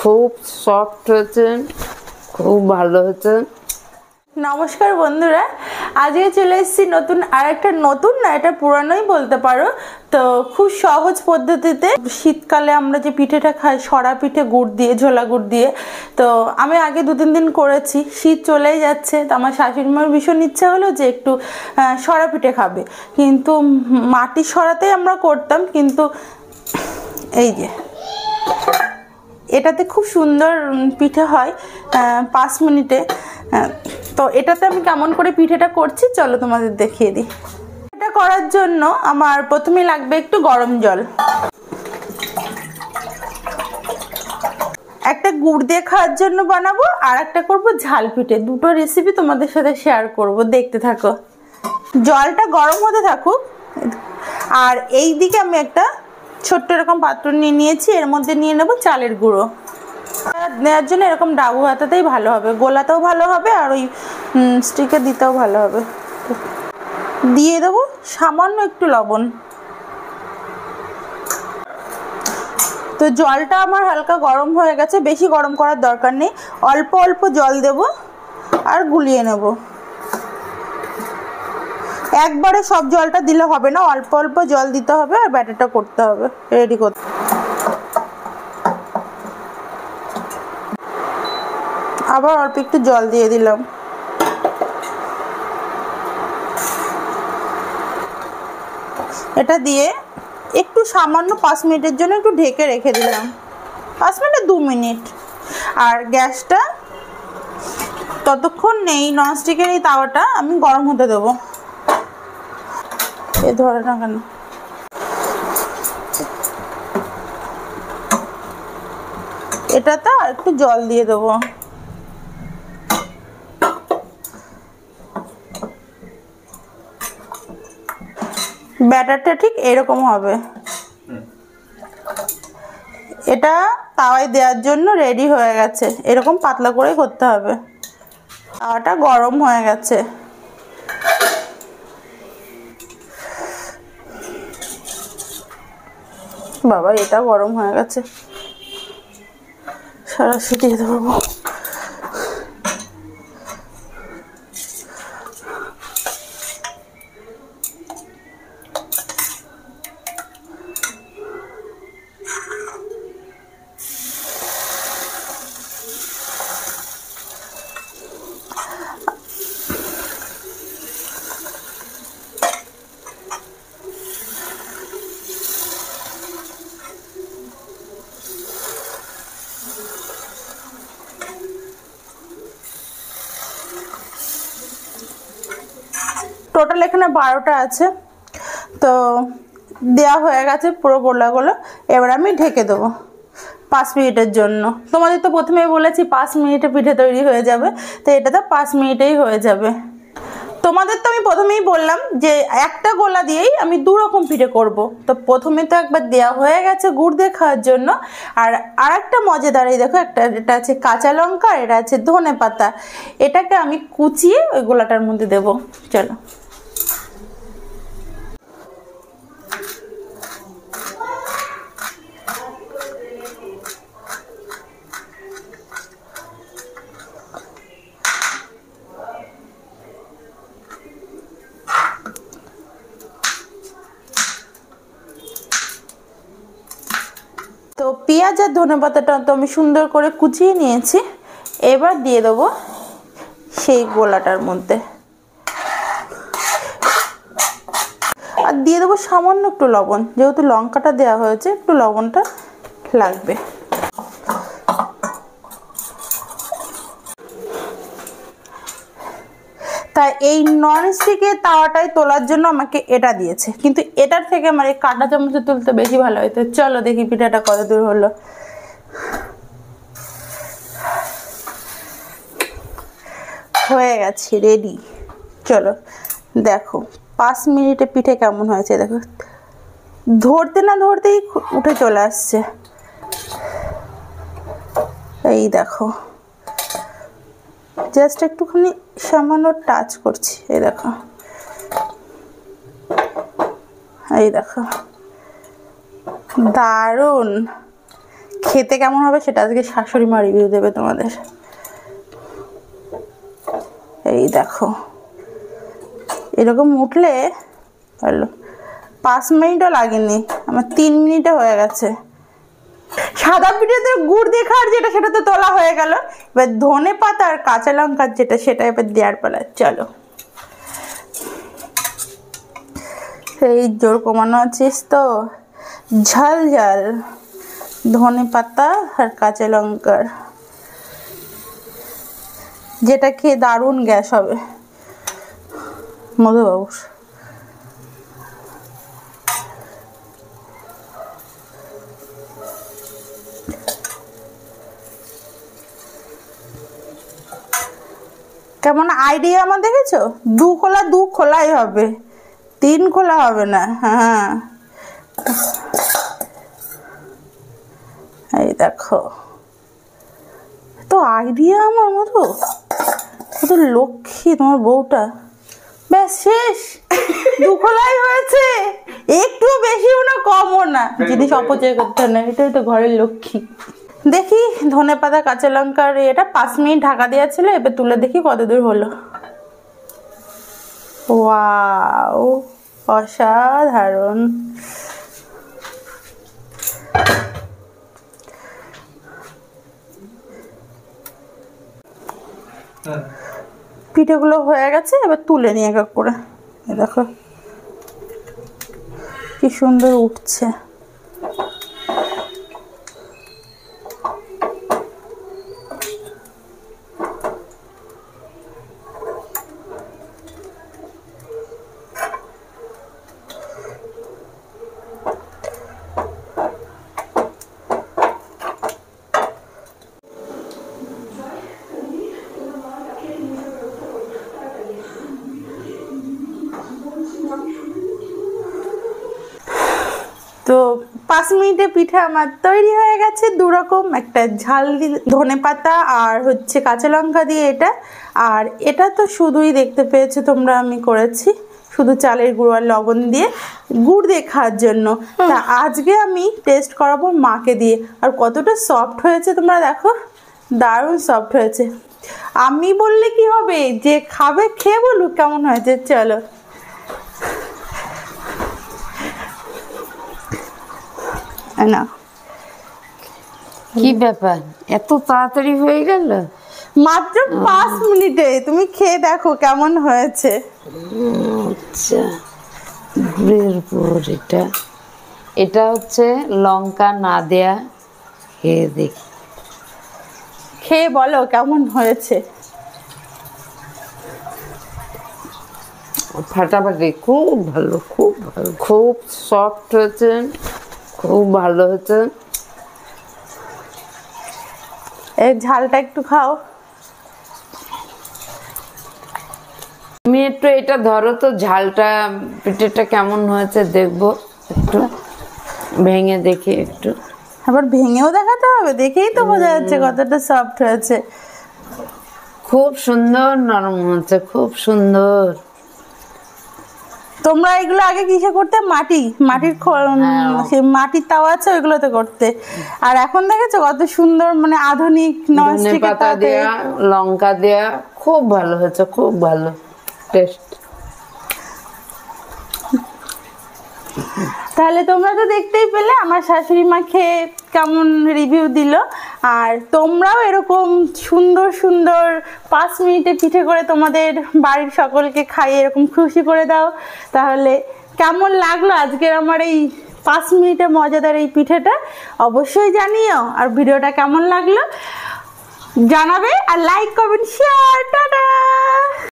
খুব সফট হয়েছে, খুব ভালো হয়েছে। নমস্কার বন্ধুরা, আজকে চলে এসেছি নতুন না, এটা পুরানোই বলতে পারো। তো খুব সহজ পদ্ধতিতে শীতকালে আমরা যে পিঠেটা খাই, সরা পিঠে গুড় দিয়ে, ঝোলা গুড় দিয়ে। তো আমি আগে 2-3 দিন করেছি, শীত চলেই যাচ্ছে, তো আমার শাশুড়ি মার ভীষণ ইচ্ছা হলো যে একটু সরা পিঠে খাবে। কিন্তু মাটির সরাতেই আমরা করতাম, কিন্তু এই যে এটাতে খুব সুন্দর পিঠে হয় 5 মিনিটে। তো এটাতে আমি কেমন করে পিঠেটা করছি চলো তোমাদের দেখিয়ে দিই। এটা করার জন্য আমার প্রথমেই লাগবে একটু গরম জল। একটা গুড় দিয়ে খাওয়ার জন্য বানাবো, আর একটা করবো ঝাল পিঠে। দুটো রেসিপি তোমাদের সাথে শেয়ার করব, দেখতে থাকো। জলটা গরম হতে থাকুক, আর এই দিকে আমি একটা ছোট্ট এরকম পাত্র নিয়ে নিয়েছি, এর মধ্যে নিয়ে নেব চালের গুঁড়ো। নেওয়ার জন্য এরকম ডাবু হাতাতেই ভালো হবে, গোলাতেও ভালো হবে, আর ওই স্টিকে দিতেও ভালো হবে। দিয়ে দেবো সামান্য একটু লবণ। তো জলটা আমার হালকা গরম হয়ে গেছে, বেশি গরম করার দরকার নেই, অল্প অল্প জল দেব আর গুলিয়ে নেব। একবারে সব জলটা দিলে হবে না, অল্প অল্প জল দিতে হবে, আর ব্যাটারটা করতে হবে, রেডি করতে। আবার অল্প একটু জল দিয়ে দিলাম। এটা দিয়ে একটু সামান্য 5 মিনিটের জন্য একটু ঢেকে রেখে দিলাম, 5 মিনিট 2 মিনিট। আর গ্যাসটা ততক্ষণ নেই, ননস্টিকের এই তাওয়াটা আমি গরম হতে দেবো। এ ধরে না কেন, এটাতে আর একটু জল দিয়ে দেবো। ব্যাটারটা ঠিক এরকম হবে। এটা তাওয়ায় দেওয়ার জন্য রেডি হয়ে গেছে, এরকম পাতলা করে করতে হবে। তাওয়াটা গরম হয়ে গেছে। বাবা, এটা গরম হয়ে গেছে, সরাসরি দিয়ে দেবো। টোটাল এখানে 12টা আছে, তো দেওয়া হয়ে গেছে পুরো গোলাগুলো। এবার আমি ঢেকে দেবো 5 মিনিটের জন্য। তোমাদের তো প্রথমেই বলেছি 5 মিনিটে পিঠে তৈরি হয়ে যাবে, তো এটা তো 5 মিনিটেই হয়ে যাবে। তোমাদের তো আমি প্রথমেই বললাম যে একটা গোলা দিয়েই আমি 2 রকম পিঠে করব। তো প্রথমে তো একবার দেওয়া হয়ে গেছে গুড় দিয়ে খাওয়ার জন্য, আর আরেকটা মজাদার, এই দেখো, এটা আছে কাঁচা লঙ্কা, এটা আছে ধনে পাতা। এটাকে আমি কুচিয়ে ওই গোলাটার মধ্যে দেবো। চলো। তো পেঁয়াজ আর ধনেপাতাটা তো আমি সুন্দর করে কুচিয়ে নিয়েছি, এবার দিয়ে দেবো সেই গোলাটার মধ্যে, আর দিয়ে দেবো সামান্য একটু লবণ, যেহেতু লঙ্কাটা দেওয়া হয়েছে একটু লবণটা লাগবে। তাই এই ননস্টিকের তাওয়াটাই তোলার জন্য আমাকে এটা দিয়েছে, কিন্তু এটার থেকে আমার এই কাঁটা চামচে তুলতে বেশি ভালো হতো। চলো দেখি পিঠাটা কত দূর হলো। হয়ে গেছে, রেডি। চলো দেখো 5 মিনিটে পিঠে কেমন হয়েছে। দেখো, ধরতে না ধরতেই উঠে চলে আসছে। এই দেখো, জাস্ট একটুখানি সামান্য টাচ করছি। এই দেখো, এই দেখো, দারুণ। খেতে কেমন হবে সেটা আজকে শাশুড়ি মা রিভিউ দেবে তোমাদের। এই দেখো এরকম উঠলে ভালো, 5 মিনিটও লাগেনি আমার, 3 মিনিটে হয়ে গেছে। সাদা পিঠেতে গুড় দিয়ে খাওয়ার যেটা সেটা তো তোলা হয়ে গেল, এবার ধনে পাতা আর কাঁচা লঙ্কার যেটা সেটা এবার দেওয়ার পালা। চলো এই জোর কমানো আছিস তো, ঝাল ঝাল ধনে পাতা আর কাঁচা লঙ্কার, যেটা খেয়ে দারুণ গ্যাস হবে মধুবাবুর। কেমন আইডিয়া আমার দেখেছো? 2 খোলা 2 খোলাই হবে, 3 খোলা হবে না। হ্যাঁ এই দেখো তো আইডিয়া আমার মতো, কত লক্ষ্মী তোমার বউটা। ব্যাস শেষ, 2 খোলাই হয়েছে, একটু বেশিও না কমও না, জিনিস অপচয় করতে না, এটাই তো ঘরের লক্ষ্মী। দেখি ধনে পাতা কাঁচা লঙ্কার এটা 5 মিনিট ঢাকা দেওয়া ছিল, এবার তুলে দেখি কত দূর হলো। ওয়াও অসাধারণ। পিঠেগুলো হয়ে গেছে, এবার তুলে নিয়ে এক এক করে। দেখো কি সুন্দর উঠছে। তো 5 মিনিটে পিঠে আমার তৈরি হয়ে গেছে। 2 রকম, একটা ঝাল ধনে পাতা আর হচ্ছে কাঁচা লঙ্কা দিয়ে এটা, আর এটা তো শুধুই দেখতে পেয়েছো তোমরা আমি করেছি শুধু চালের গুঁড়ো আর লবণ দিয়ে, গুড় দিয়ে খাওয়ার জন্য। তা আজকে আমি টেস্ট করাবো মাকে দিয়ে, আর কতটা সফট হয়েছে তোমরা দেখো, দারুণ সফট হয়েছে। আমি বললে কি হবে, যে খাবে খেয়ে বলুক কেমন হয়েছে। চলো না, কি ব্যাপার এত তাড়াতাড়ি হয়ে গেল? মাত্র 5 মিনিটে, তুমি খেয়ে দেখো কেমন হয়েছে। আচ্ছা গুড়ের উপর এটা, এটা হচ্ছে লঙ্কা না দেয়া, খেয়ে দেখি। খেয়ে বলো কেমন হয়েছে। ফাটাফাটি, খুব ভালো, খুব ভালো, খুব সফট হয়েছে, খুব ভালো হয়েছে। এই ঝালটা একটু খাও। তুমি একটু এটা ধরো তো, ঝালটা পিঠেটা কেমন হয়েছে দেখবো, একটু ভেঙে দেখি একটু। আবার ভেঙেও দেখাতে হবে, দেখেই তো বোঝা যাচ্ছে কতটা সফট হয়েছে। খুব সুন্দর নরম হয়েছে, খুব সুন্দর। তোমরা এগুলো আগে কিসে করতে? মাটির সেই মাটির তাওয়া আছে ওইগুলোতে করতে, আর এখন দেখেছো কত সুন্দর মানে আধুনিক ধনে পাতা দেয়া, লঙ্কা দেয়া, খুব ভালো হয়েছে, খুব ভালো টেস্ট। তাহলে তোমরা তো দেখতেই পেলে আমার শাশুড়ি মা খেয়ে কেমন রিভিউ দিল, আর তোমরাও এরকম সুন্দর সুন্দর 5 মিনিটে পিঠে করে তোমাদের বাড়ির সকলকে খাইয়ে এরকম খুশি করে দাও। তাহলে কেমন লাগলো আজকের আমার এই 5 মিনিটে মজাদার এই পিঠেটা অবশ্যই জানিও, আর ভিডিওটা কেমন লাগলো জানাবে, আর লাইক কমেন্ট শেয়ার। টাটা।